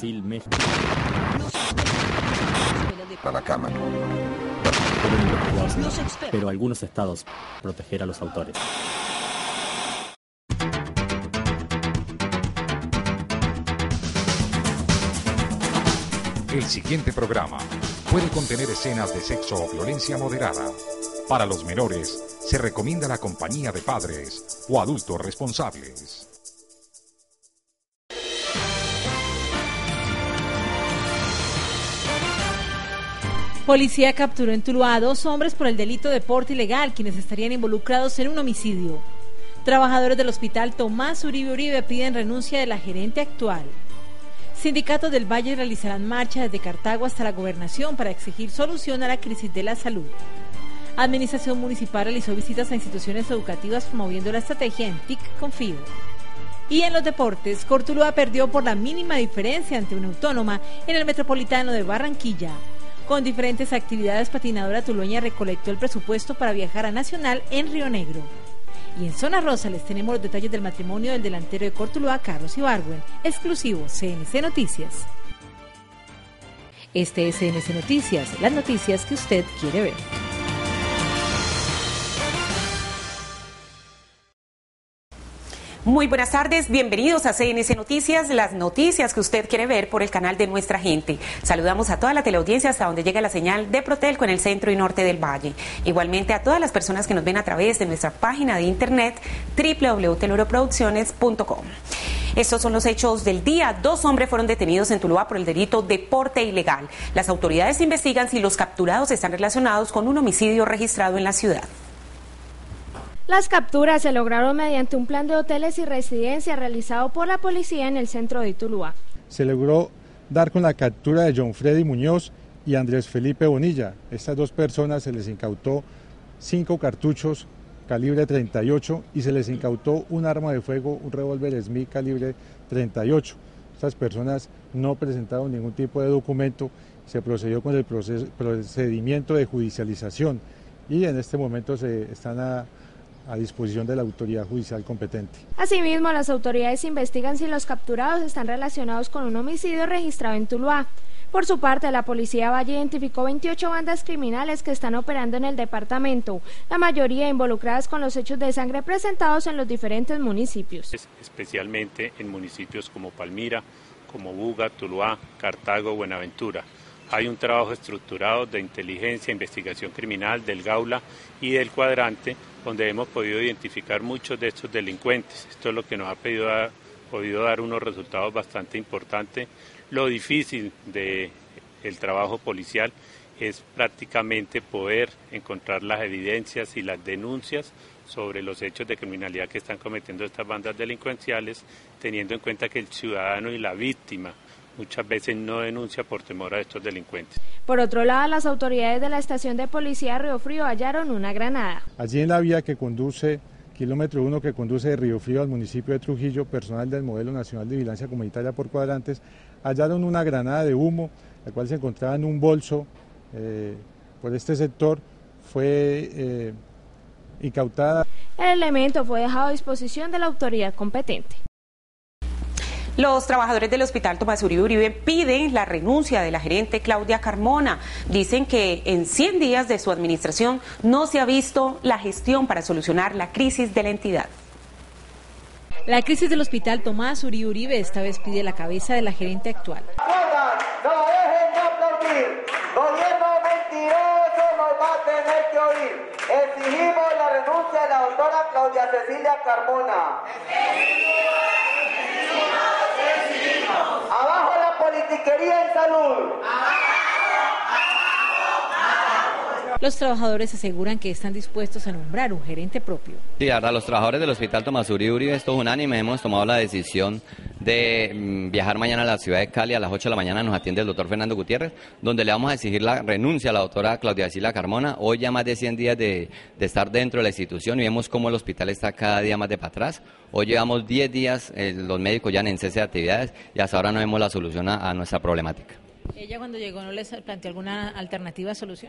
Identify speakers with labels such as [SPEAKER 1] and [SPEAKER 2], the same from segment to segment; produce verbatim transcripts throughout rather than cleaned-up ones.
[SPEAKER 1] Brasil, México.
[SPEAKER 2] A la Cámara.
[SPEAKER 1] Pero algunos estados proteger a los autores.
[SPEAKER 3] El siguiente programa puede contener escenas de sexo o violencia moderada. Para los menores, se recomienda la compañía de padres o adultos responsables.
[SPEAKER 4] Policía capturó en Tuluá a dos hombres por el delito de porte ilegal, quienes estarían involucrados en un homicidio. Trabajadores del hospital Tomás Uribe Uribe piden renuncia de la gerente actual. Sindicatos del Valle realizarán marcha desde Cartago hasta la gobernación para exigir solución a la crisis de la salud. Administración municipal realizó visitas a instituciones educativas promoviendo la estrategia en T I C Confío. Y en los deportes, Cortuluá perdió por la mínima diferencia ante una autónoma en el Metropolitano de Barranquilla. Con diferentes actividades, Patinadora Tulueña recolectó el presupuesto para viajar a Nacional en Río Negro. Y en Zona Rosa les tenemos los detalles del matrimonio del delantero de Cortuluá, Carlos Ibargüen, exclusivo C N C Noticias. Este es C N C Noticias, las noticias que usted quiere ver.
[SPEAKER 5] Muy buenas tardes, bienvenidos a C N C Noticias, las noticias que usted quiere ver por el canal de Nuestra Gente. Saludamos a toda la teleaudiencia hasta donde llega la señal de Protelco en el centro y norte del valle. Igualmente a todas las personas que nos ven a través de nuestra página de internet doble u doble u doble u punto teluroproducciones punto com. Estos son los hechos del día. Dos hombres fueron detenidos en Tuluá por el delito de porte ilegal. Las autoridades investigan si los capturados están relacionados con un homicidio registrado en la ciudad.
[SPEAKER 6] Las capturas se lograron mediante un plan de hoteles y residencias realizado por la policía en el centro de Tuluá.
[SPEAKER 7] Se logró dar con la captura de John Freddy Muñoz y Andrés Felipe Bonilla. Estas dos personas se les incautó cinco cartuchos calibre treinta y ocho y se les incautó un arma de fuego, un revólver Smith calibre treinta y ocho. Estas personas no presentaron ningún tipo de documento, se procedió con el proceso, procedimiento de judicialización y en este momento se están a a disposición de la autoridad judicial competente.
[SPEAKER 6] Asimismo, las autoridades investigan si los capturados están relacionados con un homicidio registrado en Tuluá. Por su parte, la Policía Valle identificó veintiocho bandas criminales que están operando en el departamento, la mayoría involucradas con los hechos de sangre presentados en los diferentes municipios.
[SPEAKER 8] Especialmente en municipios como Palmira, como Buga, Tuluá, Cartago, Buenaventura. Hay un trabajo estructurado de inteligencia, investigación criminal, del Gaula y del Cuadrante, donde hemos podido identificar muchos de estos delincuentes. Esto es lo que nos ha podido dar, podido dar unos resultados bastante importantes. Lo difícil del trabajo policial es prácticamente poder encontrar las evidencias y las denuncias sobre los hechos de criminalidad que están cometiendo estas bandas delincuenciales, teniendo en cuenta que el ciudadano y la víctima muchas veces no denuncia por temor a estos delincuentes.
[SPEAKER 6] Por otro lado, las autoridades de la estación de policía Río Frío hallaron una granada.
[SPEAKER 7] Allí en la vía que conduce, kilómetro uno que conduce de Río Frío al municipio de Trujillo, personal del Modelo Nacional de Vigilancia Comunitaria por Cuadrantes, hallaron una granada de humo, la cual se encontraba en un bolso eh, por este sector, fue eh, incautada.
[SPEAKER 6] El elemento fue dejado a disposición de la autoridad competente.
[SPEAKER 5] Los trabajadores del Hospital Tomás Uribe Uribe piden la renuncia de la gerente Claudia Carmona. Dicen que en cien días de su administración no se ha visto la gestión para solucionar la crisis de la entidad.
[SPEAKER 4] La crisis del Hospital Tomás Uribe Uribe esta vez pide la cabeza de la gerente actual.
[SPEAKER 9] No dejen de aplaudir. Gobierno mentiroso nos va a tener que oír. Exigimos la renuncia de la doctora Claudia Cecilia Carmona. Abajo la politiquería en salud.
[SPEAKER 4] Los trabajadores aseguran que están dispuestos a nombrar un gerente propio.
[SPEAKER 10] Sí, ahora los trabajadores del Hospital Tomás Uribe Uribe, esto es unánime, hemos tomado la decisión de mm, viajar mañana a la ciudad de Cali. A las ocho de la mañana nos atiende el doctor Fernando Gutiérrez, donde le vamos a exigir la renuncia a la doctora Claudia Cecilia Carmona. Hoy ya más de cien días de, de estar dentro de la institución y vemos cómo el hospital está cada día más de para atrás. Hoy llevamos diez días, eh, los médicos ya en cese de actividades y hasta ahora no vemos la solución a, a nuestra problemática.
[SPEAKER 4] ¿Ella cuando llegó no les planteó alguna alternativa solución?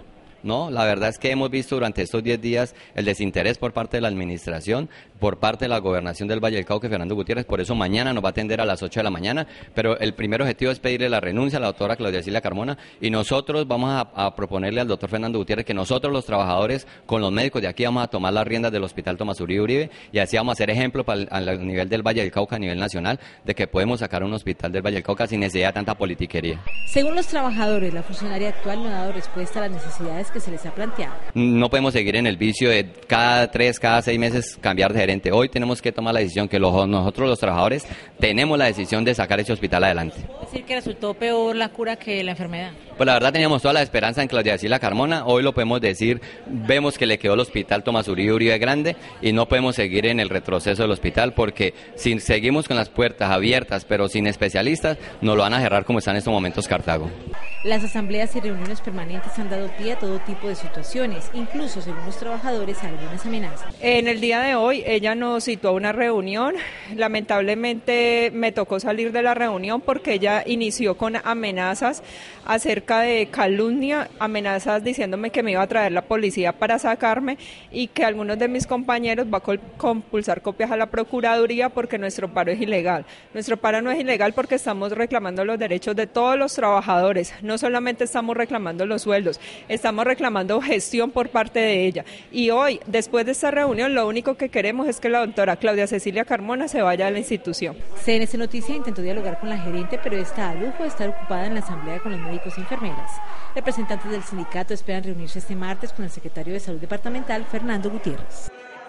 [SPEAKER 10] No, la verdad es que hemos visto durante estos diez días el desinterés por parte de la administración, por parte de la gobernación del Valle del Cauca, Fernando Gutiérrez. Por eso mañana nos va a atender a las ocho de la mañana, pero el primer objetivo es pedirle la renuncia a la doctora Claudia Cecilia Carmona, y nosotros vamos a, a proponerle al doctor Fernando Gutiérrez que nosotros los trabajadores con los médicos de aquí vamos a tomar las riendas del Hospital Tomás Uribe Uribe, y así vamos a hacer ejemplo para el, a nivel del Valle del Cauca, a nivel nacional, de que podemos sacar un hospital del Valle del Cauca sin necesidad de tanta politiquería.
[SPEAKER 4] Según los trabajadores, la funcionaria actual no ha dado respuesta a las necesidades que se les ha planteado.
[SPEAKER 10] No podemos seguir en el vicio de cada tres, cada seis meses cambiar de gerente. Hoy tenemos que tomar la decisión que los, nosotros los trabajadores tenemos la decisión de sacar ese hospital adelante.
[SPEAKER 4] Es decir, que resultó peor la cura que la enfermedad.
[SPEAKER 10] Pues la verdad teníamos toda la esperanza en Claudia Cecilia Carmona, hoy lo podemos decir, vemos que le quedó el Hospital Tomás Uribe Uribe grande y no podemos seguir en el retroceso del hospital porque si seguimos con las puertas abiertas pero sin especialistas, nos lo van a cerrar como está en estos momentos Cartago.
[SPEAKER 4] Las asambleas y reuniones permanentes han dado pie a todo tipo de situaciones, incluso según los trabajadores a algunas amenazas.
[SPEAKER 2] En el día de hoy ella nos citó a una reunión, lamentablemente me tocó salir de la reunión porque ella inició con amenazas acerca de calumnia, amenazas diciéndome que me iba a traer la policía para sacarme y que algunos de mis compañeros va a compulsar copias a la Procuraduría porque nuestro paro es ilegal. Nuestro paro no es ilegal porque estamos reclamando los derechos de todos los trabajadores, no solamente estamos reclamando los sueldos, estamos reclamando gestión por parte de ella. Y hoy, después de esta reunión, lo único que queremos es que la doctora Claudia Cecilia Carmona se vaya a la institución.
[SPEAKER 4] C N C Noticias intentó dialogar con la gerente, pero está a lujo de estar ocupada en la asamblea con los médicos y enfermeras. Representantes del sindicato esperan reunirse este martes con el secretario de Salud Departamental, Fernando Gutiérrez.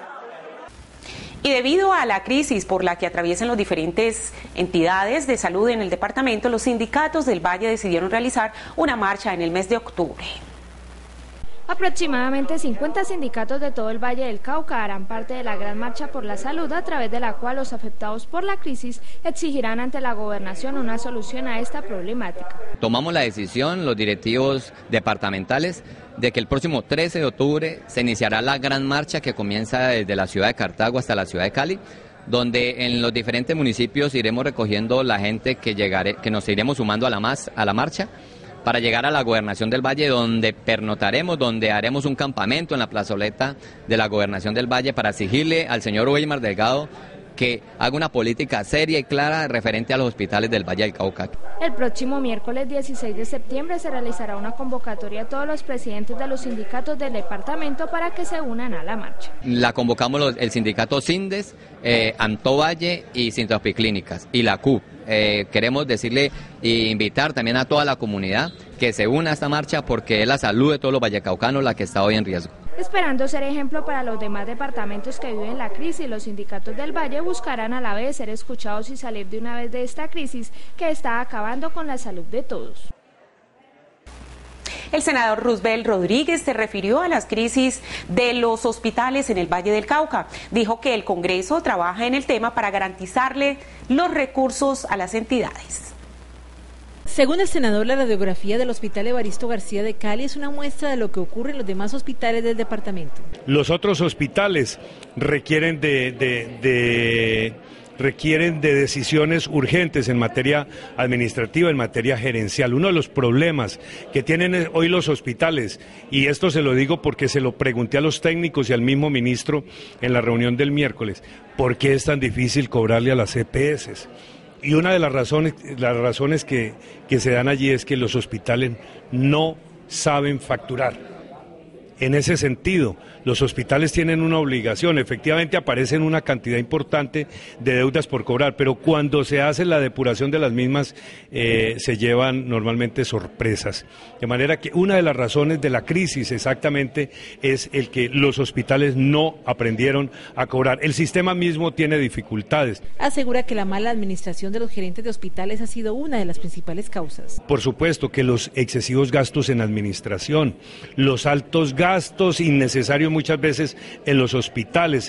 [SPEAKER 5] Y debido a la crisis por la que atraviesan las diferentes entidades de salud en el departamento, los sindicatos del Valle decidieron realizar una marcha en el mes de octubre.
[SPEAKER 6] Aproximadamente cincuenta sindicatos de todo el Valle del Cauca harán parte de la Gran Marcha por la Salud, a través de la cual los afectados por la crisis exigirán ante la gobernación una solución a esta problemática.
[SPEAKER 10] Tomamos la decisión, los directivos departamentales, de que el próximo trece de octubre se iniciará la Gran Marcha que comienza desde la ciudad de Cartago hasta la ciudad de Cali, donde en los diferentes municipios iremos recogiendo la gente que, llegaré, que nos iremos sumando a la, más, a la marcha, para llegar a la gobernación del Valle, donde pernotaremos, donde haremos un campamento en la plazoleta de la gobernación del Valle para exigirle al señor Weimar Delgado que haga una política seria y clara referente a los hospitales del Valle del Cauca.
[SPEAKER 6] El próximo miércoles dieciséis de septiembre se realizará una convocatoria a todos los presidentes de los sindicatos del departamento para que se unan a la marcha.
[SPEAKER 10] La convocamos los, el sindicato Sindes, eh, Anto Valle y Sintropi Clínicas y la C U P. Eh, queremos decirle e invitar también a toda la comunidad que se una a esta marcha porque es la salud de todos los vallecaucanos la que está hoy en riesgo.
[SPEAKER 6] Esperando ser ejemplo para los demás departamentos que viven la crisis, los sindicatos del Valle buscarán a la vez ser escuchados y salir de una vez de esta crisis que está acabando con la salud de todos.
[SPEAKER 5] El senador Roosevelt Rodríguez se refirió a las crisis de los hospitales en el Valle del Cauca. Dijo que el Congreso trabaja en el tema para garantizarle los recursos a las entidades.
[SPEAKER 4] Según el senador, la radiografía del Hospital Evaristo García de Cali es una muestra de lo que ocurre en los demás hospitales del departamento.
[SPEAKER 11] Los otros hospitales requieren de... de, de... requieren de decisiones urgentes en materia administrativa, en materia gerencial. Uno de los problemas que tienen hoy los hospitales, y esto se lo digo porque se lo pregunté a los técnicos y al mismo ministro en la reunión del miércoles, ¿por qué es tan difícil cobrarle a las E P S? Y una de las razones, las razones que, que se dan allí es que los hospitales no saben facturar. En ese sentido, los hospitales tienen una obligación, efectivamente aparecen una cantidad importante de deudas por cobrar, pero cuando se hace la depuración de las mismas eh, se llevan normalmente sorpresas. De manera que una de las razones de la crisis exactamente es el que los hospitales no aprendieron a cobrar. El sistema mismo tiene dificultades.
[SPEAKER 4] Asegura que la mala administración de los gerentes de hospitales ha sido una de las principales causas.
[SPEAKER 11] Por supuesto que los excesivos gastos en administración, los altos gastos gastos innecesarios muchas veces en los hospitales,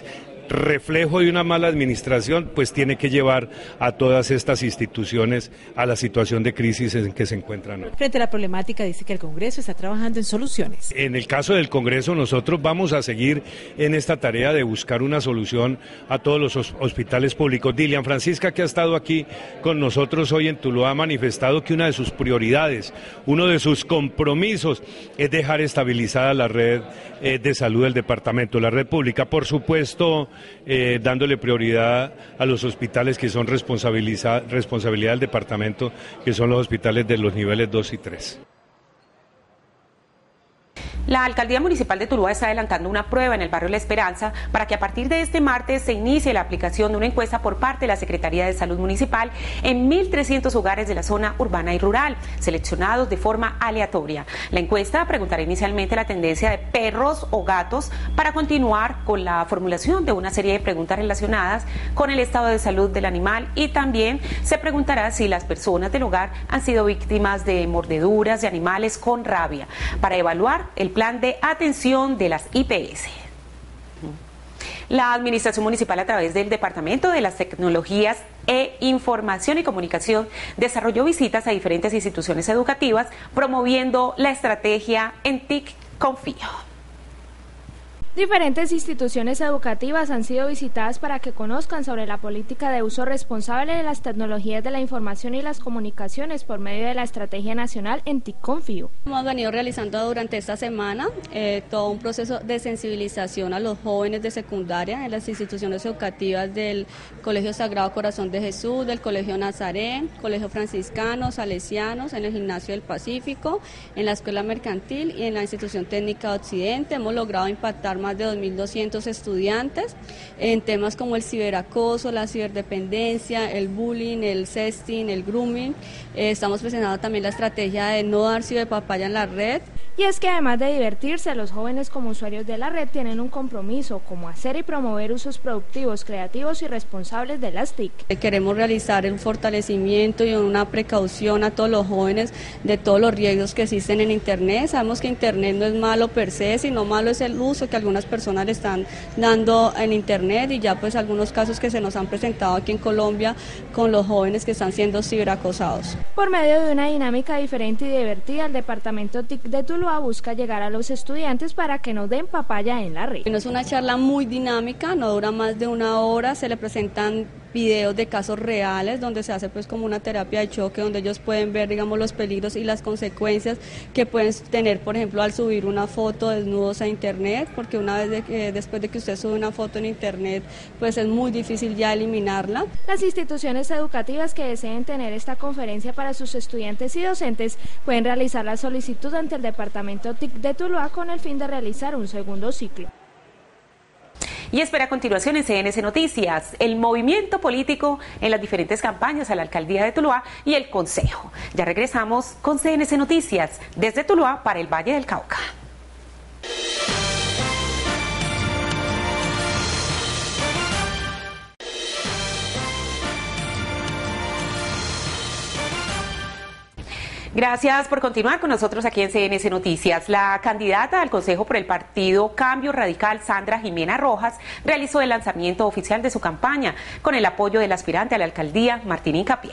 [SPEAKER 11] reflejo de una mala administración, pues tiene que llevar a todas estas instituciones a la situación de crisis en que se encuentran hoy.
[SPEAKER 4] Frente a la problemática, dice que el Congreso está trabajando en soluciones.
[SPEAKER 11] En el caso del Congreso, nosotros vamos a seguir en esta tarea de buscar una solución a todos los hospitales públicos. Dilian Francisca, que ha estado aquí con nosotros hoy en Tuluá, ha manifestado que una de sus prioridades, uno de sus compromisos es dejar estabilizada la red eh, de salud del departamento, la red pública. Por supuesto, eh, dándole prioridad a los hospitales que son responsabilidad del departamento, que son los hospitales de los niveles dos y tres.
[SPEAKER 5] La Alcaldía Municipal de Tuluá está adelantando una prueba en el barrio La Esperanza para que a partir de este martes se inicie la aplicación de una encuesta por parte de la Secretaría de Salud Municipal en mil trescientos hogares de la zona urbana y rural, seleccionados de forma aleatoria. La encuesta preguntará inicialmente la tendencia de perros o gatos para continuar con la formulación de una serie de preguntas relacionadas con el estado de salud del animal, y también se preguntará si las personas del hogar han sido víctimas de mordeduras de animales con rabia, para evaluar el plan de atención de las I P S. La Administración Municipal, a través del Departamento de las Tecnologías e Información y Comunicación, desarrolló visitas a diferentes instituciones educativas promoviendo la estrategia en T I C Confío.
[SPEAKER 6] Diferentes instituciones educativas han sido visitadas para que conozcan sobre la política de uso responsable de las tecnologías de la información y las comunicaciones por medio de la Estrategia Nacional en T I C Confío.
[SPEAKER 12] Hemos venido realizando durante esta semana eh, todo un proceso de sensibilización a los jóvenes de secundaria en las instituciones educativas del Colegio Sagrado Corazón de Jesús, del Colegio Nazarén, Colegio Franciscano, Salesianos, en el Gimnasio del Pacífico, en la Escuela Mercantil y en la Institución Técnica de Occidente. Hemos logrado impactar más de dos mil doscientos estudiantes en temas como el ciberacoso, la ciberdependencia, el bullying, el sexting, el grooming. Eh, estamos presentando también la estrategia de no dar ciberpapaya en la red.
[SPEAKER 6] Y es que además de divertirse, los jóvenes como usuarios de la red tienen un compromiso, como hacer y promover usos productivos, creativos y responsables de las T I C.
[SPEAKER 12] Queremos realizar un fortalecimiento y una precaución a todos los jóvenes de todos los riesgos que existen en Internet. Sabemos que Internet no es malo per se, sino malo es el uso que algunas personas le están dando en Internet, y ya pues algunos casos que se nos han presentado aquí en Colombia con los jóvenes que están siendo ciberacosados.
[SPEAKER 6] Por medio de una dinámica diferente y divertida, el Departamento T I C de Tuluá busca llegar a los estudiantes para que no den papaya en la red.
[SPEAKER 12] No es una charla muy dinámica, no dura más de una hora, se le presentan videos de casos reales donde se hace pues como una terapia de choque, donde ellos pueden ver, digamos, los peligros y las consecuencias que pueden tener, por ejemplo, al subir una foto desnudos a Internet, porque una vez de que, después de que usted sube una foto en Internet, pues es muy difícil ya eliminarla.
[SPEAKER 6] Las instituciones educativas que deseen tener esta conferencia para sus estudiantes y docentes pueden realizar la solicitud ante el Departamento T I C de Tuluá con el fin de realizar un segundo ciclo.
[SPEAKER 5] Y espera a continuación en C N C Noticias el movimiento político en las diferentes campañas a la Alcaldía de Tuluá y el Consejo. Ya regresamos con C N C Noticias desde Tuluá para el Valle del Cauca. Gracias por continuar con nosotros aquí en C N C Noticias. La candidata al Consejo por el Partido Cambio Radical, Sandra Jimena Rojas, realizó el lanzamiento oficial de su campaña con el apoyo del aspirante a la alcaldía, Martín Hincapié.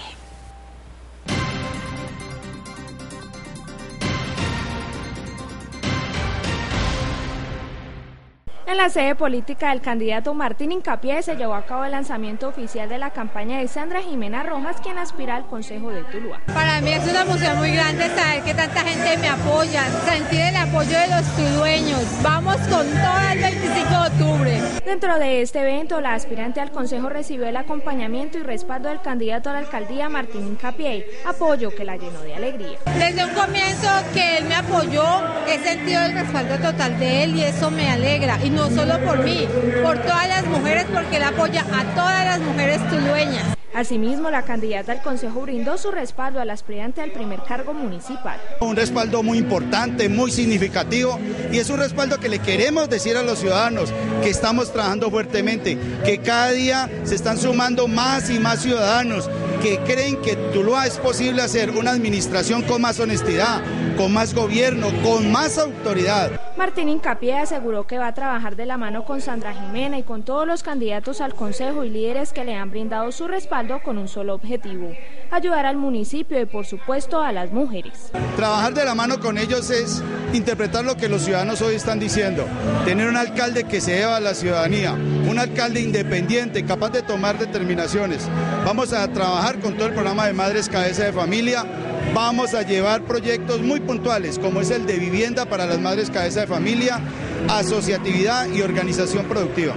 [SPEAKER 6] En la sede política del candidato Martín Hincapié se llevó a cabo el lanzamiento oficial de la campaña de Sandra Jimena Rojas, quien aspira al Consejo de Tuluá.
[SPEAKER 13] Para mí es una emoción muy grande saber que tanta gente me apoya, sentir el apoyo de los tulueños. Vamos con todo el veinticinco de octubre.
[SPEAKER 6] Dentro de este evento, la aspirante al Consejo recibió el acompañamiento y respaldo del candidato a la alcaldía Martín Hincapié, apoyo que la llenó de alegría.
[SPEAKER 13] Desde un comienzo que él me apoyó, he sentido el respaldo total de él y eso me alegra. Y no solo por mí, por todas las mujeres, porque él apoya a todas las mujeres tulueñas.
[SPEAKER 6] Asimismo, la candidata al Consejo brindó su respaldo al aspirante al primer cargo municipal.
[SPEAKER 14] Un respaldo muy importante, muy significativo, y es un respaldo que le queremos decir a los ciudadanos que estamos trabajando fuertemente, que cada día se están sumando más y más ciudadanos que creen que Tuluá es posible hacer una administración con más honestidad, con más gobierno, con más autoridad.
[SPEAKER 6] Martín Hincapié aseguró que va a trabajar de la mano con Sandra Jimena y con todos los candidatos al consejo y líderes que le han brindado su respaldo con un solo objetivo: ayudar al municipio y por supuesto a las mujeres.
[SPEAKER 14] Trabajar de la mano con ellos es interpretar lo que los ciudadanos hoy están diciendo, tener un alcalde que se deba a la ciudadanía, un alcalde independiente, capaz de tomar determinaciones. Vamos a trabajar con todo el programa de Madres Cabeza de Familia. Vamos a llevar proyectos muy puntuales, como es el de vivienda para las madres cabeza de familia, asociatividad y organización productiva.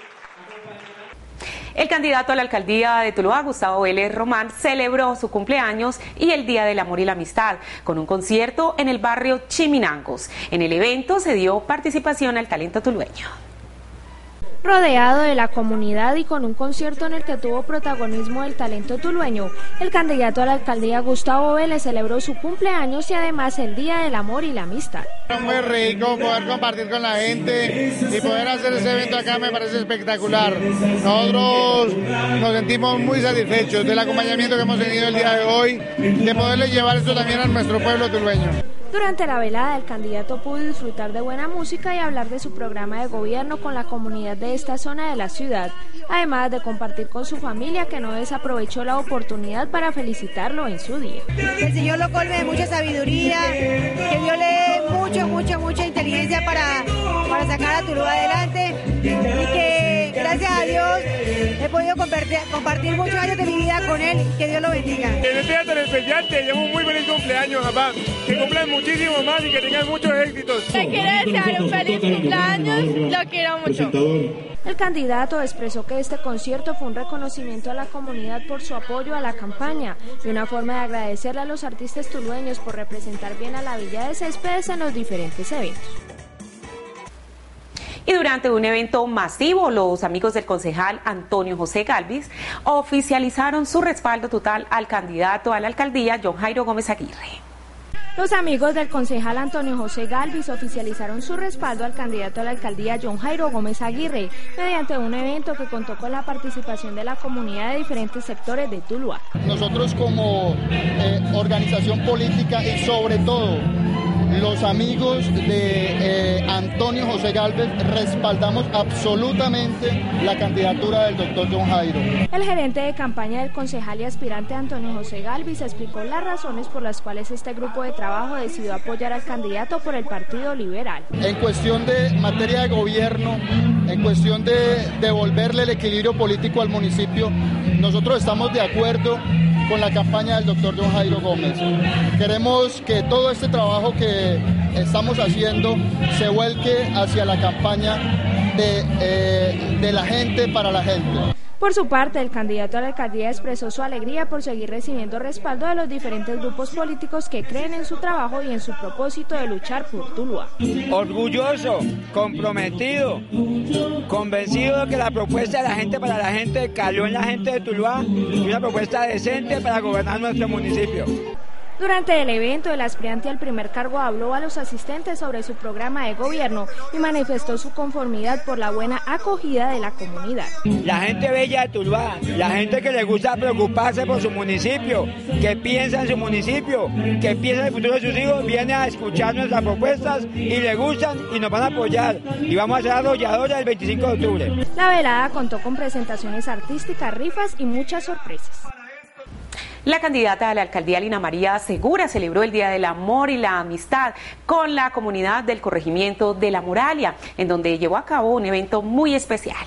[SPEAKER 5] El candidato a la alcaldía de Tuluá, Gustavo Vélez Román, celebró su cumpleaños y el Día del Amor y la Amistad con un concierto en el barrio Chiminangos. En el evento se dio participación al talento tulueño.
[SPEAKER 6] Rodeado de la comunidad y con un concierto en el que tuvo protagonismo el talento tulueño, el candidato a la alcaldía Gustavo Vélez celebró su cumpleaños y además el Día del Amor y la Amistad.
[SPEAKER 15] Muy rico poder compartir con la gente y poder hacer ese evento acá me parece espectacular. Nosotros nos sentimos muy satisfechos del acompañamiento que hemos tenido el día de hoy, de poderle llevar esto también a nuestro pueblo tulueño.
[SPEAKER 6] Durante la velada, el candidato pudo disfrutar de buena música y hablar de su programa de gobierno con la comunidad de esta zona de la ciudad, además de compartir con su familia, que no desaprovechó la oportunidad para felicitarlo en su día.
[SPEAKER 16] Que el Señor lo colme de mucha sabiduría, que Dios le dé mucho, mucho, mucha inteligencia para, para sacar a Tuluá adelante y que gracias a Dios he podido compartir, compartir muchos años de mi vida con él, que Dios lo bendiga.
[SPEAKER 17] En este día tan especial te llevo un muy feliz cumpleaños, papá, que cumplan muchísimo más y que tengan muchos éxitos.
[SPEAKER 18] Te quiero desear un feliz cumpleaños, lo quiero mucho.
[SPEAKER 6] El candidato expresó que este concierto fue un reconocimiento a la comunidad por su apoyo a la campaña y una forma de agradecerle a los artistas tulueños por representar bien a la Villa de Céspedes en los diferentes eventos.
[SPEAKER 5] Y durante un evento masivo, los amigos del concejal Antonio José Galvis oficializaron su respaldo total al candidato a la alcaldía, John Jairo Gómez Aguirre.
[SPEAKER 6] Los amigos del concejal Antonio José Galvis oficializaron su respaldo al candidato a la alcaldía John Jairo Gómez Aguirre mediante un evento que contó con la participación de la comunidad de diferentes sectores de Tuluá.
[SPEAKER 14] Nosotros como eh, organización política y sobre todo los amigos de eh, Antonio José Galvis respaldamos absolutamente la candidatura del doctor John Jairo.
[SPEAKER 6] El gerente de campaña del concejal y aspirante Antonio José Galvis explicó las razones por las cuales este grupo de trabajo decidió apoyar al candidato por el Partido Liberal.
[SPEAKER 14] En cuestión de materia de gobierno, en cuestión de devolverle el equilibrio político al municipio, nosotros estamos de acuerdo con la campaña del doctor John Jairo Gómez. Queremos que todo este trabajo que estamos haciendo se vuelque hacia la campaña de, eh, de la gente para la gente.
[SPEAKER 6] Por su parte, el candidato a la alcaldía expresó su alegría por seguir recibiendo respaldo de los diferentes grupos políticos que creen en su trabajo y en su propósito de luchar por Tuluá.
[SPEAKER 19] Orgulloso, comprometido, convencido de que la propuesta de la gente para la gente caló en la gente de Tuluá y una propuesta decente para gobernar nuestro municipio.
[SPEAKER 6] Durante el evento, el aspirante al primer cargo habló a los asistentes sobre su programa de gobierno y manifestó su conformidad por la buena acogida de la comunidad.
[SPEAKER 19] La gente bella de Tuluá, la gente que le gusta preocuparse por su municipio, que piensa en su municipio, que piensa en el futuro de sus hijos, viene a escuchar nuestras propuestas y le gustan y nos van a apoyar. Y vamos a ser arrolladores el veinticinco de octubre.
[SPEAKER 6] La velada contó con presentaciones artísticas, rifas y muchas sorpresas.
[SPEAKER 5] La candidata a la alcaldía Lina María Segura celebró el Día del Amor y la Amistad con la comunidad del corregimiento de La Moralia, en donde llevó a cabo un evento muy especial.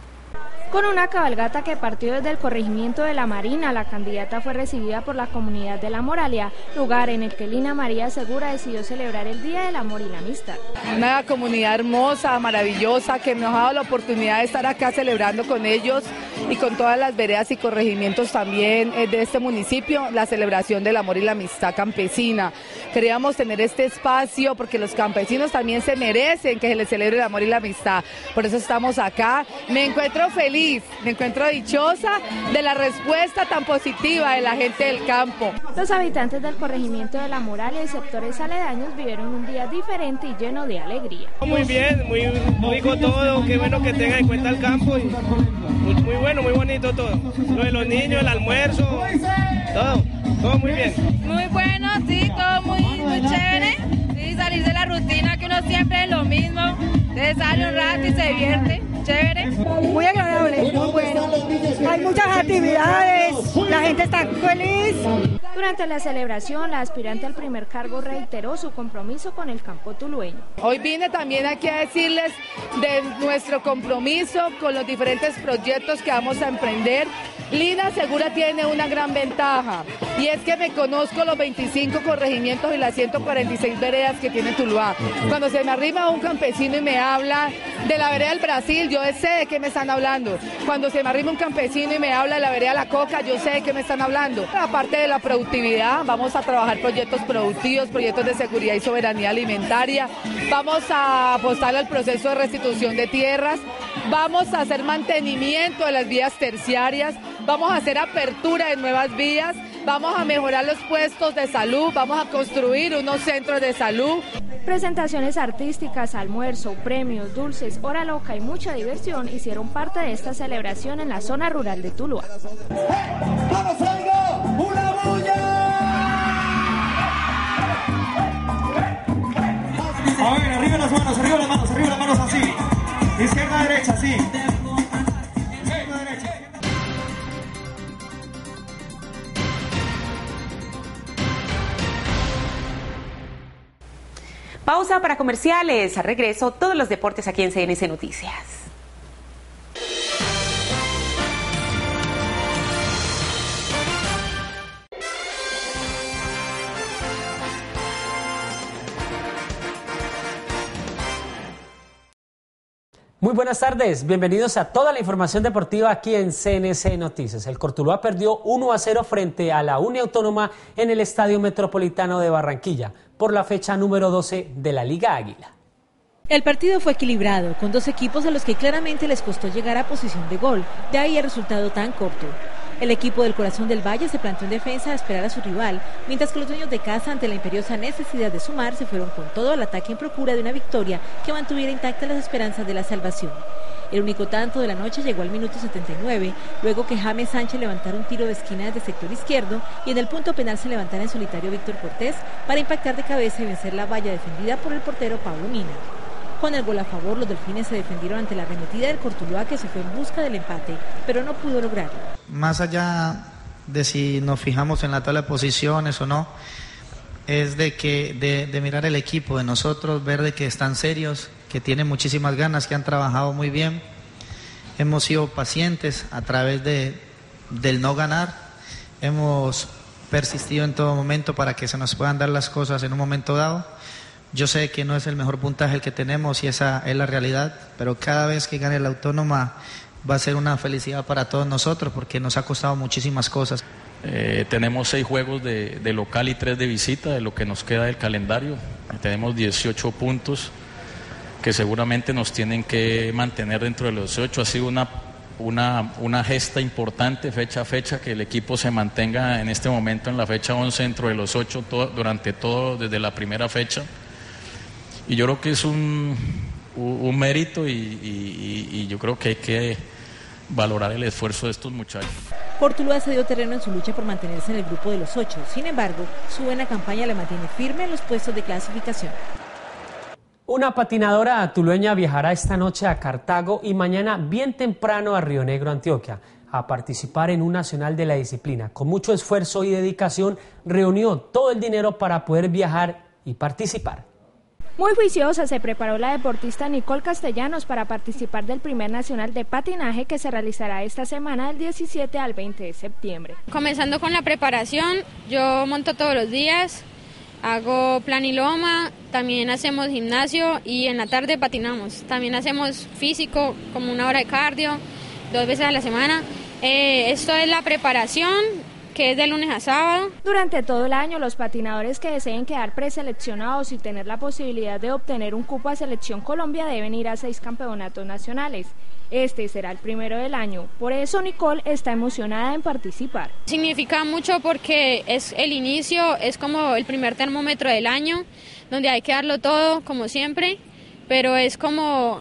[SPEAKER 6] Con una cabalgata que partió desde el corregimiento de La Marina, la candidata fue recibida por la comunidad de La Moralia, lugar en el que Lina María Segura decidió celebrar el Día del Amor y la Amistad.
[SPEAKER 20] Una comunidad hermosa, maravillosa, que nos ha dado la oportunidad de estar acá celebrando con ellos y con todas las veredas y corregimientos también de este municipio, la celebración del amor y la amistad campesina. Queríamos tener este espacio porque los campesinos también se merecen que se les celebre el amor y la amistad. Por eso estamos acá. Me encuentro feliz. Me encuentro dichosa de la respuesta tan positiva de la gente del campo.
[SPEAKER 6] Los habitantes del corregimiento de La Moralia y sectores aledaños vivieron un día diferente y lleno de alegría.
[SPEAKER 17] Muy bien, muy rico todo, qué bueno que tengan en cuenta el campo y muy, muy bueno, muy bonito todo. Lo de los niños, el almuerzo, todo, todo muy bien.
[SPEAKER 18] Muy bueno, sí, todo muy, muy chévere. Sí, salir de la rutina que uno uno siempre es lo mismo, se sale un rato y se divierte, chévere.
[SPEAKER 16] Muy agradable, muy bueno. Hay muchas actividades, la gente está feliz.
[SPEAKER 6] Durante la celebración, la aspirante al primer cargo reiteró su compromiso con el campo tulueño.
[SPEAKER 20] Hoy vine también aquí a decirles de nuestro compromiso con los diferentes proyectos que vamos a emprender. Lina Segura tiene una gran ventaja y es que me conozco los veinticinco corregimientos y las ciento cuarenta y seis veredas que tiene Tuluá. Cuando se me arrima un campesino y me habla de la vereda del Brasil, yo sé de qué me están hablando. Cuando se me arrima un campesino y me habla de la vereda La Coca, yo sé de qué me están hablando. Aparte de la productividad, vamos a trabajar proyectos productivos, proyectos de seguridad y soberanía alimentaria. Vamos a apostar al proceso de restitución de tierras. Vamos a hacer mantenimiento de las vías terciarias. Vamos a hacer apertura de nuevas vías, vamos a mejorar los puestos de salud, vamos a construir unos centros de salud.
[SPEAKER 6] Presentaciones artísticas, almuerzo, premios, dulces, hora loca y mucha diversión hicieron parte de esta celebración en la zona rural de Tuluá.
[SPEAKER 9] ¡Vamos, Franco! ¡Una bulla! A ver, arriba las manos, arriba las manos, arriba las manos así. Izquierda a derecha, así.
[SPEAKER 5] Pausa para comerciales. Al regreso, todos los deportes aquí en C N C Noticias.
[SPEAKER 21] Muy buenas tardes, bienvenidos a toda la información deportiva aquí en C N C Noticias. El Cortuluá perdió uno a cero frente a la Unia Autónoma en el Estadio Metropolitano de Barranquilla por la fecha número doce de la Liga Águila.
[SPEAKER 4] El partido fue equilibrado, con dos equipos a los que claramente les costó llegar a posición de gol, de ahí el resultado tan corto. El equipo del Corazón del Valle se plantó en defensa a esperar a su rival, mientras que los dueños de casa, ante la imperiosa necesidad de sumar, se fueron con todo al ataque en procura de una victoria que mantuviera intactas las esperanzas de la salvación. El único tanto de la noche llegó al minuto setenta y nueve, luego que James Sánchez levantara un tiro de esquina desde sector izquierdo y en el punto penal se levantara en solitario Víctor Cortés para impactar de cabeza y vencer la valla defendida por el portero Pablo Mina. Con el gol a favor, los delfines se defendieron ante la arremetida del Cortuluá, que se fue en busca del empate, pero no pudo lograrlo.
[SPEAKER 22] Más allá de si nos fijamos en la tabla de posiciones o no, es de que de, de mirar el equipo, de nosotros, ver de que están serios, que tienen muchísimas ganas, que han trabajado muy bien. Hemos sido pacientes a través de, del no ganar, hemos persistido en todo momento para que se nos puedan dar las cosas en un momento dado. Yo sé que no es el mejor puntaje el que tenemos y esa es la realidad, pero cada vez que gane la Autónoma va a ser una felicidad para todos nosotros porque nos ha costado muchísimas cosas.
[SPEAKER 23] Eh, tenemos seis juegos de, de local y tres de visita de lo que nos queda del calendario. Tenemos dieciocho puntos que seguramente nos tienen que mantener dentro de los ocho. Ha sido una, una, una gesta importante fecha a fecha que el equipo se mantenga en este momento en la fecha once dentro de los ocho todo, durante todo desde la primera fecha. Y yo creo que es un, un mérito y, y, y yo creo que hay que valorar el esfuerzo de estos muchachos.
[SPEAKER 4] Cortuluá se dio terreno en su lucha por mantenerse en el grupo de los ocho. Sin embargo, su buena campaña le mantiene firme en los puestos de clasificación.
[SPEAKER 21] Una patinadora tulueña viajará esta noche a Cartago y mañana bien temprano a Río Negro, Antioquia, a participar en un nacional de la disciplina. Con mucho esfuerzo y dedicación reunió todo el dinero para poder viajar y participar.
[SPEAKER 6] Muy juiciosa se preparó la deportista Nicole Castellanos para participar del primer nacional de patinaje que se realizará esta semana del diecisiete al veinte de septiembre.
[SPEAKER 24] Comenzando con la preparación, yo monto todos los días, hago plan y loma, también hacemos gimnasio y en la tarde patinamos. También hacemos físico, como una hora de cardio, dos veces a la semana. Eh, esto es la preparación, que es de lunes a sábado.
[SPEAKER 6] Durante todo el año, los patinadores que deseen quedar preseleccionados y tener la posibilidad de obtener un cupo a Selección Colombia deben ir a seis campeonatos nacionales. Este será el primero del año, por eso Nicole está emocionada en participar.
[SPEAKER 24] Significa mucho porque es el inicio, es como el primer termómetro del año, donde hay que darlo todo, como siempre, pero es como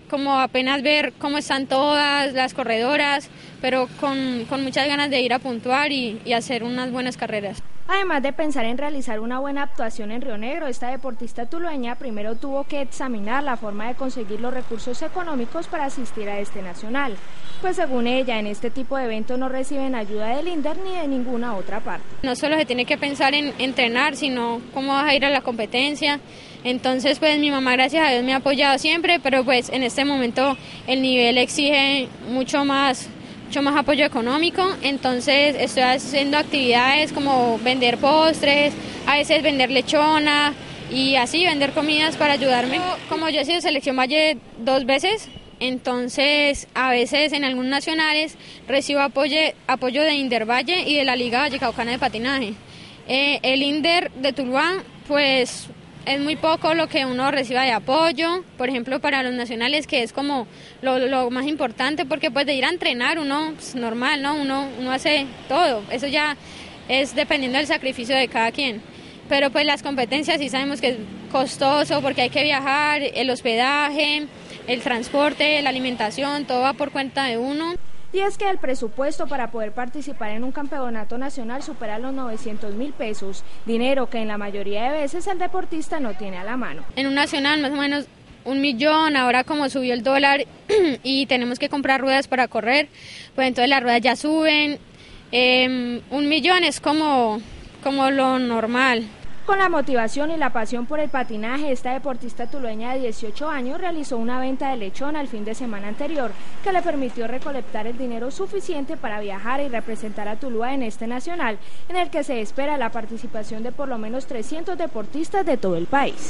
[SPEAKER 24] como apenas ver cómo están todas las corredoras, pero con, con muchas ganas de ir a puntuar y, y hacer unas buenas carreras.
[SPEAKER 6] Además de pensar en realizar una buena actuación en Río Negro, esta deportista tulueña primero tuvo que examinar la forma de conseguir los recursos económicos para asistir a este nacional, pues según ella, en este tipo de eventos no reciben ayuda del INDER ni de ninguna otra parte.
[SPEAKER 24] No solo se tiene que pensar en entrenar, sino cómo vas a ir a la competencia. Entonces, pues mi mamá, gracias a Dios, me ha apoyado siempre, pero pues en este momento el nivel exige mucho más mucho más apoyo económico, entonces estoy haciendo actividades como vender postres, a veces vender lechona y así vender comidas para ayudarme. Como yo he sido selección Valle dos veces, entonces a veces en algunos nacionales recibo apoyo, apoyo de Inder Valle y de la Liga Vallecaucana de Patinaje. Eh, el Inder de Tuluá, pues es muy poco lo que uno reciba de apoyo, por ejemplo para los nacionales, que es como lo, lo más importante, porque pues de ir a entrenar uno, pues, normal, ¿no? Uno, uno hace todo, eso ya es dependiendo del sacrificio de cada quien. Pero pues las competencias sí sabemos que es costoso porque hay que viajar, el hospedaje, el transporte, la alimentación, todo va por cuenta de uno.
[SPEAKER 6] Y es que el presupuesto para poder participar en un campeonato nacional supera los novecientos mil pesos, dinero que en la mayoría de veces el deportista no tiene a la mano.
[SPEAKER 24] En un nacional más o menos un millón, ahora como subió el dólar y tenemos que comprar ruedas para correr, pues entonces las ruedas ya suben, eh, un millón es como, como lo normal.
[SPEAKER 6] Con la motivación y la pasión por el patinaje, esta deportista tulueña de dieciocho años realizó una venta de lechona el fin de semana anterior, que le permitió recolectar el dinero suficiente para viajar y representar a Tuluá en este nacional, en el que se espera la participación de por lo menos trescientos deportistas de todo el país.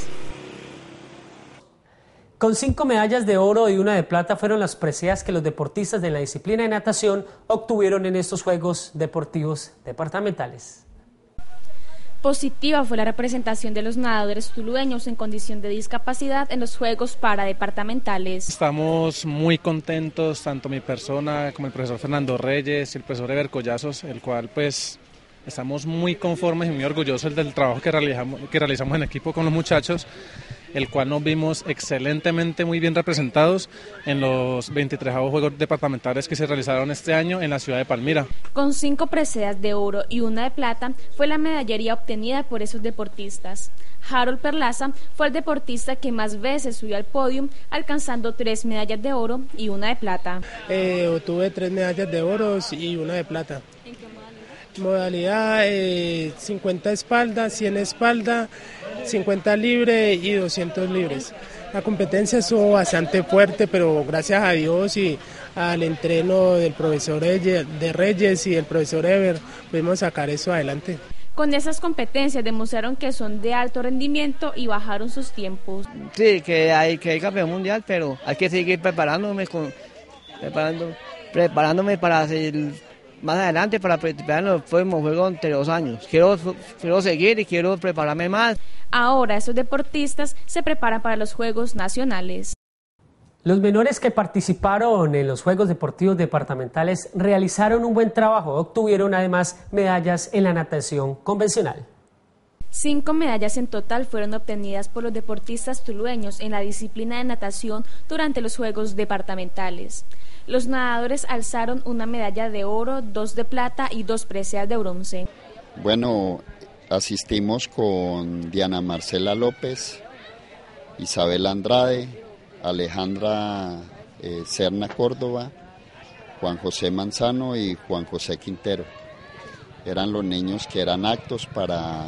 [SPEAKER 21] Con cinco medallas de oro y una de plata fueron las preseas que los deportistas de la disciplina de natación obtuvieron en estos Juegos Deportivos Departamentales.
[SPEAKER 1] Positiva fue la representación de los nadadores tulueños en condición de discapacidad en los Juegos Paradepartamentales.
[SPEAKER 3] Estamos muy contentos, tanto mi persona como el profesor Fernando Reyes y el profesor Eber Collazos, el cual pues estamos muy conformes y muy orgullosos del trabajo que realizamos, que realizamos en equipo con los muchachos, el cual nos vimos excelentemente muy bien representados en los veintitrésavos Juegos Departamentales que se realizaron este año en la ciudad de Palmira.
[SPEAKER 1] Con cinco preseas de oro y una de plata fue la medallería obtenida por esos deportistas. Harold Perlaza fue el deportista que más veces subió al podio, alcanzando tres medallas de oro y una de plata.
[SPEAKER 7] Eh, obtuve tres medallas de oro y una de plata.
[SPEAKER 1] ¿En qué modalidad?
[SPEAKER 7] Modalidad eh, cincuenta espalda, cien espalda, cincuenta libre y doscientos libres. La competencia estuvo bastante fuerte, pero gracias a Dios y al entreno del profesor de Reyes y el profesor Eber pudimos sacar eso adelante.
[SPEAKER 1] Con esas competencias demostraron que son de alto rendimiento y bajaron sus tiempos.
[SPEAKER 8] Sí, que hay que hay campeón mundial, pero hay que seguir preparándome, con, preparando, preparándome para seguir más adelante para participar en los próximos Juegos entre dos años. Quiero, quiero seguir y quiero prepararme más.
[SPEAKER 1] Ahora esos deportistas se preparan para los Juegos Nacionales.
[SPEAKER 21] Los menores que participaron en los Juegos Deportivos Departamentales realizaron un buen trabajo, obtuvieron además medallas en la natación convencional.
[SPEAKER 1] Cinco medallas en total fueron obtenidas por los deportistas tulueños en la disciplina de natación durante los Juegos Departamentales. Los nadadores alzaron una medalla de oro, dos de plata y dos preseas de bronce.
[SPEAKER 25] Bueno, asistimos con Diana Marcela López, Isabel Andrade, Alejandra eh, Serna Córdoba, Juan José Manzano y Juan José Quintero. Eran los niños que eran aptos para,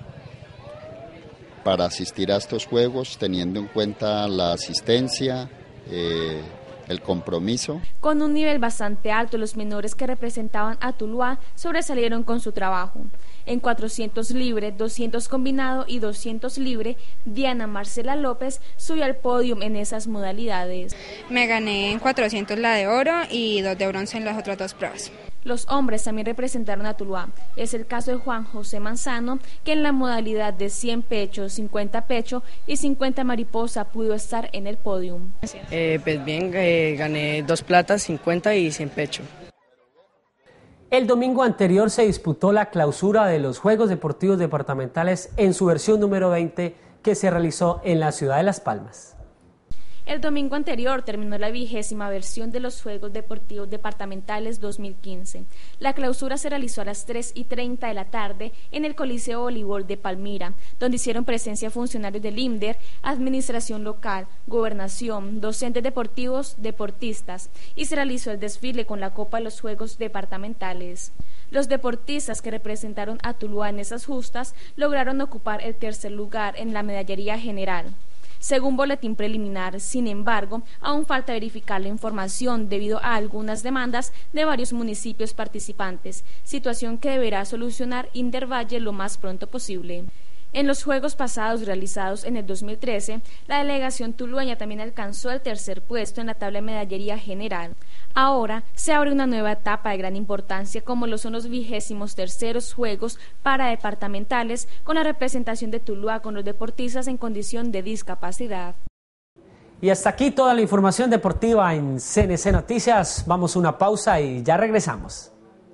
[SPEAKER 25] para asistir a estos juegos, teniendo en cuenta la asistencia, eh, el compromiso.
[SPEAKER 1] Con un nivel bastante alto, los menores que representaban a Tuluá sobresalieron con su trabajo. En cuatrocientos libre, doscientos combinado y doscientos libre, Diana Marcela López subió al podio en esas modalidades.
[SPEAKER 26] Me gané en cuatrocientos la de oro y dos de bronce en las otras dos pruebas.
[SPEAKER 1] Los hombres también representaron a Tuluá. Es el caso de Juan José Manzano, que en la modalidad de cien pecho, cincuenta pecho y cincuenta mariposa pudo estar en el podio.
[SPEAKER 27] Eh, pues bien, eh, gané dos platas, cincuenta y cien pecho.
[SPEAKER 21] El domingo anterior se disputó la clausura de los Juegos Deportivos Departamentales en su versión número veinte, que se realizó en la ciudad de Las Palmas.
[SPEAKER 1] El domingo anterior terminó la vigésima versión de los Juegos Deportivos Departamentales dos mil quince. La clausura se realizó a las tres y treinta de la tarde en el Coliseo Voleibol de Palmira, donde hicieron presencia funcionarios del INDER, administración local, gobernación, docentes deportivos, deportistas, y se realizó el desfile con la Copa de los Juegos Departamentales. Los deportistas que representaron a Tuluá en esas justas lograron ocupar el tercer lugar en la medallería general. Según boletín preliminar, sin embargo, aún falta verificar la información debido a algunas demandas de varios municipios participantes, situación que deberá solucionar Indervalle lo más pronto posible. En los Juegos pasados realizados en el dos mil trece, la delegación tulueña también alcanzó el tercer puesto en la tabla de medallería general. Ahora se abre una nueva etapa de gran importancia, como lo son los vigésimos terceros Juegos Paradepartamentales, con la representación de Tuluá con los deportistas en condición de discapacidad.
[SPEAKER 21] Y hasta aquí toda la información deportiva en C N C Noticias. Vamos a una pausa y ya regresamos.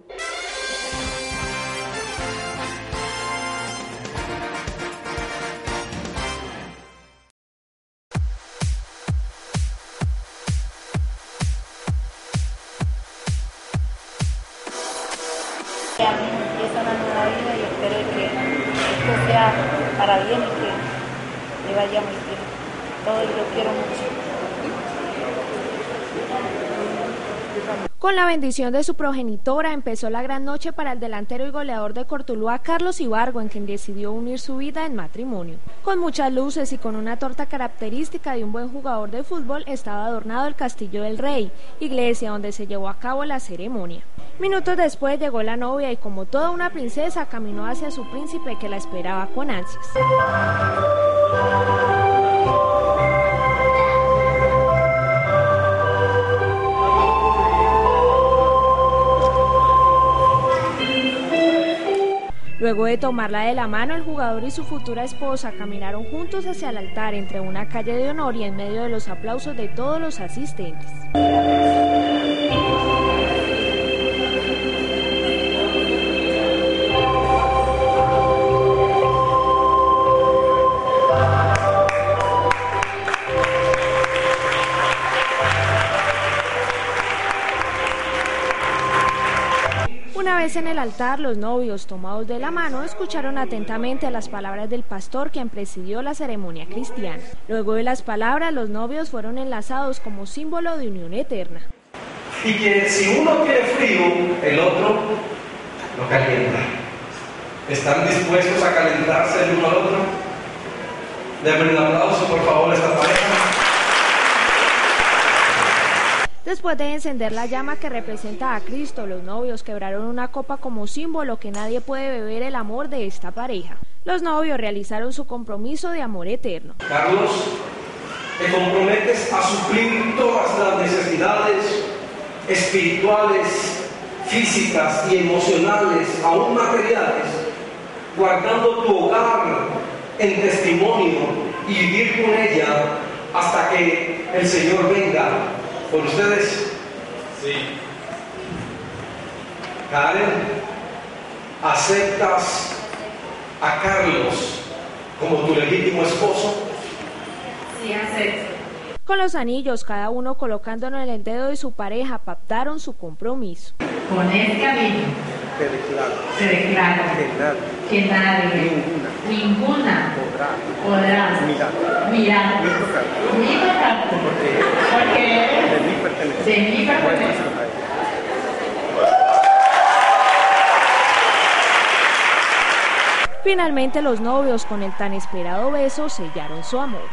[SPEAKER 2] Empieza una nueva vida y espero que esto sea para bien y que le vaya muy bien. Todo lo quiero mucho.
[SPEAKER 6] Con la bendición de su progenitora empezó la gran noche para el delantero y goleador de Cortuluá, Carlos Ibargo, en quien decidió unir su vida en matrimonio. Con muchas luces y con una torta característica de un buen jugador de fútbol, estaba adornado el Castillo del Rey, iglesia donde se llevó a cabo la ceremonia. Minutos después llegó la novia y, como toda una princesa, caminó hacia su príncipe, que la esperaba con ansias. Luego de tomarla de la mano, el jugador y su futura esposa caminaron juntos hacia el altar entre una calle de honor y en medio de los aplausos de todos los asistentes. Una vez en el altar, los novios, tomados de la mano, escucharon atentamente las palabras del pastor, quien presidió la ceremonia cristiana. Luego de las palabras, los novios fueron enlazados como símbolo de unión eterna.
[SPEAKER 10] Y que si uno tiene frío, el otro lo calienta. ¿Están dispuestos a calentarse el uno al otro? Denme un aplauso, por favor, a esta pareja.
[SPEAKER 6] Después de encender la llama que representa a Cristo, los novios quebraron una copa como símbolo que nadie puede beber el amor de esta pareja. Los novios realizaron su compromiso de amor eterno.
[SPEAKER 10] Carlos, te comprometes a suplir todas las necesidades espirituales, físicas y emocionales, aún materiales, guardando tu hogar en testimonio y vivir con ella hasta que el Señor venga por ustedes. Sí. Karen, ¿aceptas a Carlos como tu legítimo esposo?
[SPEAKER 2] Sí, acepto.
[SPEAKER 6] Con los anillos, cada uno colocándolo en el dedo de su pareja, pactaron su compromiso.
[SPEAKER 2] Con este anillo
[SPEAKER 10] Te declaro,
[SPEAKER 2] se declara
[SPEAKER 10] que nadie,
[SPEAKER 2] que nadie,
[SPEAKER 10] ninguna,
[SPEAKER 2] ninguna
[SPEAKER 10] podrá,
[SPEAKER 2] podrá
[SPEAKER 10] mirar,
[SPEAKER 2] mirar,
[SPEAKER 10] ni tocarte,
[SPEAKER 2] ni tocarte,
[SPEAKER 10] porque,
[SPEAKER 2] porque
[SPEAKER 10] de mí pertenece.
[SPEAKER 2] de mí pertenece.
[SPEAKER 6] Finalmente, los novios, con el tan esperado beso, sellaron su amor.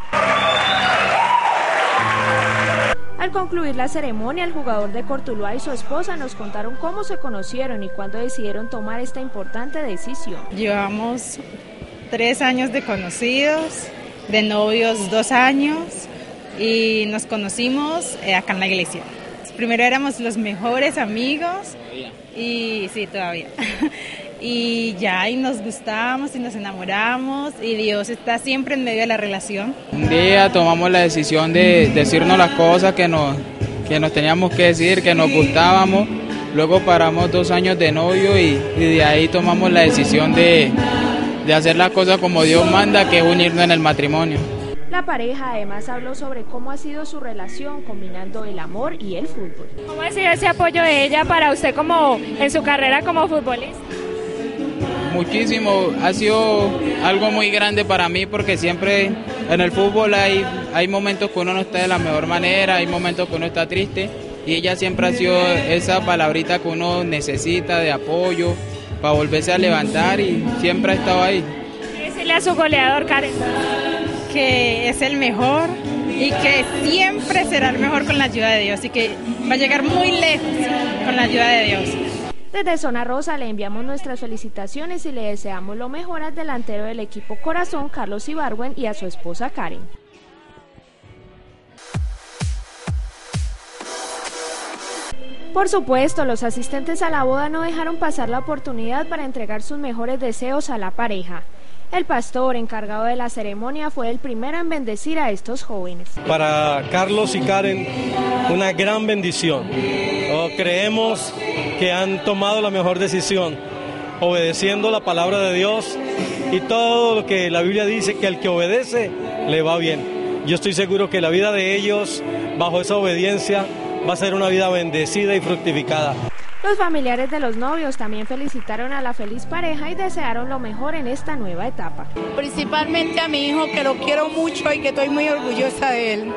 [SPEAKER 6] Al concluir la ceremonia, el jugador de Cortuluá y su esposa nos contaron cómo se conocieron y cuándo decidieron tomar esta importante decisión.
[SPEAKER 11] Llevamos tres años de conocidos, de novios dos años, y nos conocimos acá en la iglesia. Primero éramos los mejores amigos y sí, todavía. Y ya, y nos gustamos y nos enamoramos, y Dios está siempre en medio de la relación.
[SPEAKER 12] Un día tomamos la decisión de decirnos las cosas que nos, que nos teníamos que decir, que nos gustábamos. Luego paramos dos años de novio y, y de ahí tomamos la decisión de, de hacer las cosas como Dios manda, que es unirnos en el matrimonio.
[SPEAKER 6] La pareja además habló sobre cómo ha sido su relación combinando el amor y el fútbol.
[SPEAKER 13] ¿Cómo ha sido ese apoyo de ella para usted como en su carrera como futbolista?
[SPEAKER 12] Muchísimo, ha sido algo muy grande para mí porque siempre en el fútbol hay, hay momentos que uno no está de la mejor manera, hay momentos que uno está triste y ella siempre ha sido esa palabrita que uno necesita de apoyo para volverse a levantar y siempre ha estado ahí.
[SPEAKER 13] Decirle a su goleador, Karen,
[SPEAKER 11] que es el mejor y que siempre será el mejor con la ayuda de Dios y que va a llegar muy lejos con la ayuda de Dios.
[SPEAKER 6] Desde Zona Rosa le enviamos nuestras felicitaciones y le deseamos lo mejor al delantero del equipo Corazón, Carlos Ibargüen, y a su esposa Karen. Por supuesto, los asistentes a la boda no dejaron pasar la oportunidad para entregar sus mejores deseos a la pareja. El pastor encargado de la ceremonia fue el primero en bendecir a estos jóvenes.
[SPEAKER 10] Para Carlos y Karen, una gran bendición. Oh, creemos que han tomado la mejor decisión, obedeciendo la palabra de Dios y todo lo que la Biblia dice, que el que obedece le va bien. Yo estoy seguro que la vida de ellos, bajo esa obediencia, va a ser una vida bendecida y fructificada.
[SPEAKER 6] Los familiares de los novios también felicitaron a la feliz pareja y desearon lo mejor en esta nueva etapa.
[SPEAKER 2] Principalmente a mi hijo, que lo quiero mucho y que estoy muy orgullosa de él.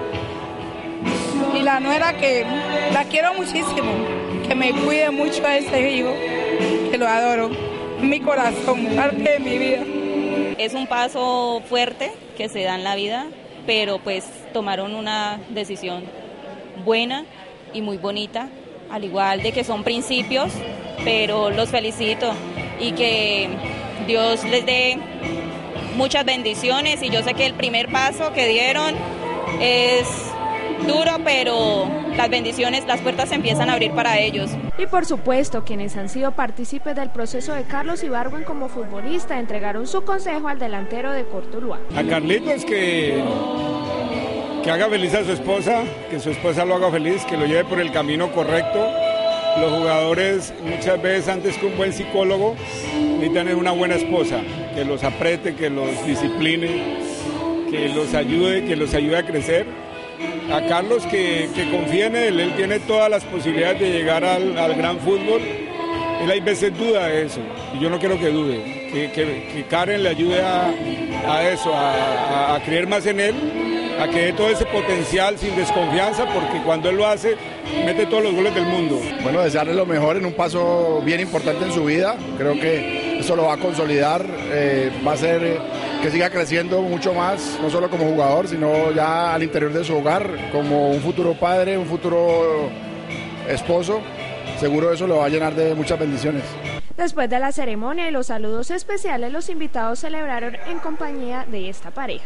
[SPEAKER 2] Y la nuera, que la quiero muchísimo, que me cuide mucho a ese hijo, que lo adoro. Mi corazón, parte de mi vida.
[SPEAKER 14] Es un paso fuerte que se da en la vida, pero pues tomaron una decisión buena y muy bonita. Al igual de que son principios, pero los felicito y que Dios les dé muchas bendiciones y yo sé que el primer paso que dieron es duro, pero las bendiciones, las puertas se empiezan a abrir para ellos.
[SPEAKER 6] Y por supuesto, quienes han sido partícipes del proceso de Carlos Ibargüen como futbolista entregaron su consejo al delantero de Cortuluá.
[SPEAKER 15] A Carlitos que... que haga feliz a su esposa, que su esposa lo haga feliz, que lo lleve por el camino correcto. Los jugadores muchas veces antes que un buen psicólogo necesitan una buena esposa, que los apriete, que los discipline, que los ayude, que los ayude a crecer. A Carlos que, que confíe en él, él tiene todas las posibilidades de llegar al, al gran fútbol. Él hay veces duda de eso y yo no quiero que dude, que, que, que Karen le ayude a, a eso, a, a, a creer más en él, a que dé todo ese potencial sin desconfianza, porque cuando él lo hace, mete todos los goles del mundo.
[SPEAKER 16] Bueno, desearle lo mejor en un paso bien importante en su vida. Creo que eso lo va a consolidar, eh, va a hacer eh, que siga creciendo mucho más, no solo como jugador, sino ya al interior de su hogar, como un futuro padre, un futuro esposo. Seguro eso lo va a llenar de muchas bendiciones.
[SPEAKER 6] Después de la ceremonia y los saludos especiales, los invitados celebraron en compañía de esta pareja.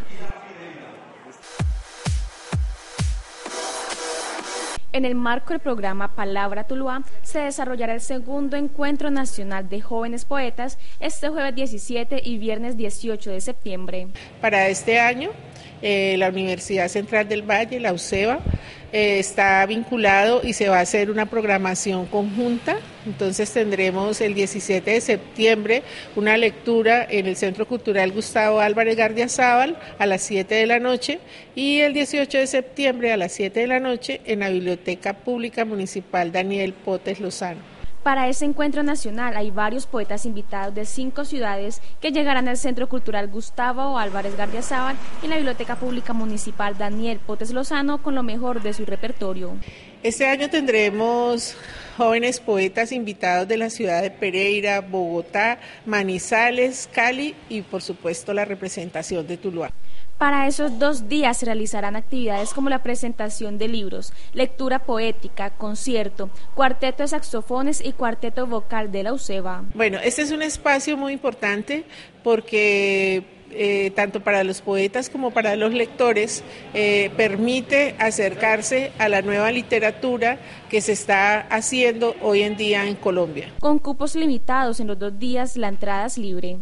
[SPEAKER 6] En el marco del programa Palabra Tuluá se desarrollará el segundo encuentro nacional de jóvenes poetas este jueves diecisiete y viernes dieciocho de septiembre.
[SPEAKER 17] Para este año, eh, la Universidad Central del Valle, la UCEVA, eh, está vinculado y se va a hacer una programación conjunta. Entonces tendremos el diecisiete de septiembre una lectura en el Centro Cultural Gustavo Álvarez Gardiazabal a las siete de la noche y el dieciocho de septiembre a las siete de la noche en la Biblioteca Pública Municipal Daniel Potes Lozano.
[SPEAKER 1] Para ese encuentro nacional hay varios poetas invitados de cinco ciudades que llegarán al Centro Cultural Gustavo Álvarez Gardiazabal y en la Biblioteca Pública Municipal Daniel Potes Lozano con lo mejor de su repertorio.
[SPEAKER 17] Este año tendremos jóvenes poetas invitados de la ciudad de Pereira, Bogotá, Manizales, Cali y por supuesto la representación de Tuluá.
[SPEAKER 1] Para esos dos días se realizarán actividades como la presentación de libros, lectura poética, concierto, cuarteto de saxofones y cuarteto vocal de la UCEVA.
[SPEAKER 17] Bueno, este es un espacio muy importante porque eh, tanto para los poetas como para los lectores eh, permite acercarse a la nueva literatura que se está haciendo hoy en día en Colombia.
[SPEAKER 1] Con cupos limitados en los dos días, la entrada es libre.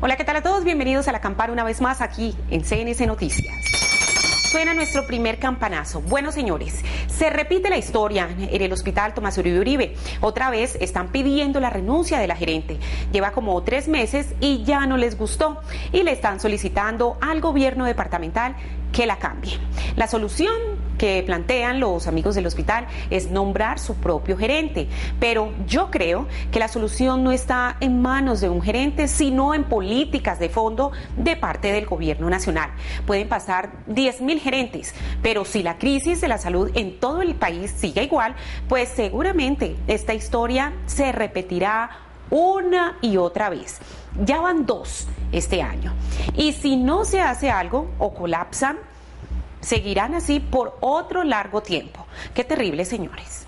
[SPEAKER 5] Hola, ¿qué tal a todos? Bienvenidos a La Campana una vez más aquí en C N C Noticias. Suena nuestro primer campanazo. Bueno, señores, se repite la historia en el Hospital Tomás Uribe Uribe. Otra vez están pidiendo la renuncia de la gerente. Lleva como tres meses y ya no les gustó y le están solicitando al gobierno departamental que la cambie. La solución que plantean los amigos del hospital es nombrar su propio gerente, pero yo creo que la solución no está en manos de un gerente, sino en políticas de fondo de parte del gobierno nacional. Pueden pasar diez mil gerentes, pero si la crisis de la salud en todo el país sigue igual, pues seguramente esta historia se repetirá una y otra vez. Ya van dos este año. Y si no se hace algo o colapsan, seguirán así por otro largo tiempo. Qué terrible, señores.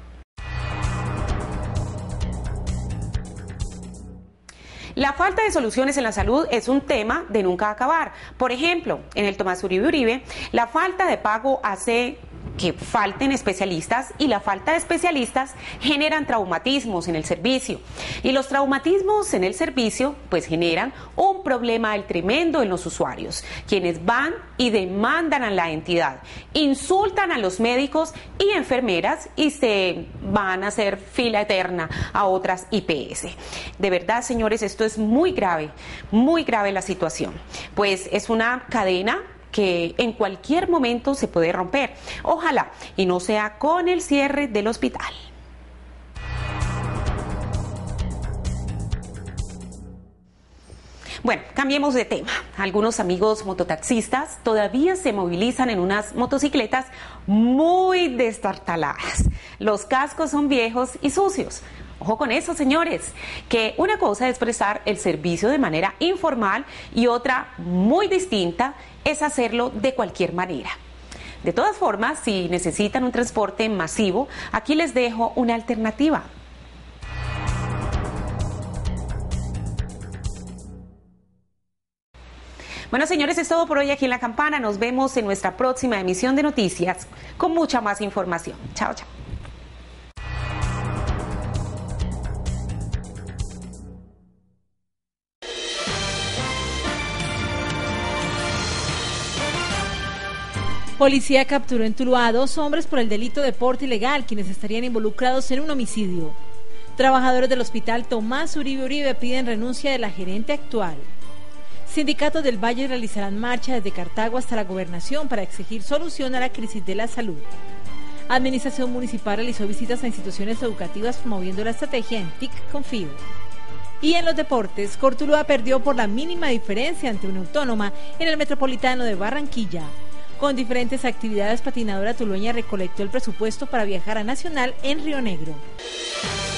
[SPEAKER 5] La falta de soluciones en la salud es un tema de nunca acabar. Por ejemplo, en el Tomás Uribe Uribe, la falta de pago hace que falten especialistas y la falta de especialistas generan traumatismos en el servicio. Y los traumatismos en el servicio pues generan un problema del tremendo en los usuarios, quienes van y demandan a la entidad, insultan a los médicos y enfermeras y se van a hacer fila eterna a otras I P S. De verdad, señores, esto es muy grave, muy grave la situación, pues es una cadena que en cualquier momento se puede romper. Ojalá y no sea con el cierre del hospital. Bueno, cambiemos de tema. Algunos amigos mototaxistas todavía se movilizan en unas motocicletas muy destartaladas. Los cascos son viejos y sucios. Ojo con eso, señores, que una cosa es prestar el servicio de manera informal y otra muy distinta es hacerlo de cualquier manera. De todas formas, si necesitan un transporte masivo, aquí les dejo una alternativa. Bueno, señores, es todo por hoy aquí en La Campana. Nos vemos en nuestra próxima emisión de noticias con mucha más información. Chao, chao.
[SPEAKER 4] Policía capturó en Tuluá a dos hombres por el delito de porte ilegal, quienes estarían involucrados en un homicidio. Trabajadores del Hospital Tomás Uribe Uribe piden renuncia de la gerente actual. Sindicatos del Valle realizarán marcha desde Cartago hasta la Gobernación para exigir solución a la crisis de la salud. Administración Municipal realizó visitas a instituciones educativas promoviendo la estrategia en T I C Confío. Y en los deportes, Cortuluá perdió por la mínima diferencia ante una autónoma en el Metropolitano de Barranquilla. Con diferentes actividades, Patinadora Tulueña recolectó el presupuesto para viajar a Nacional en Río Negro.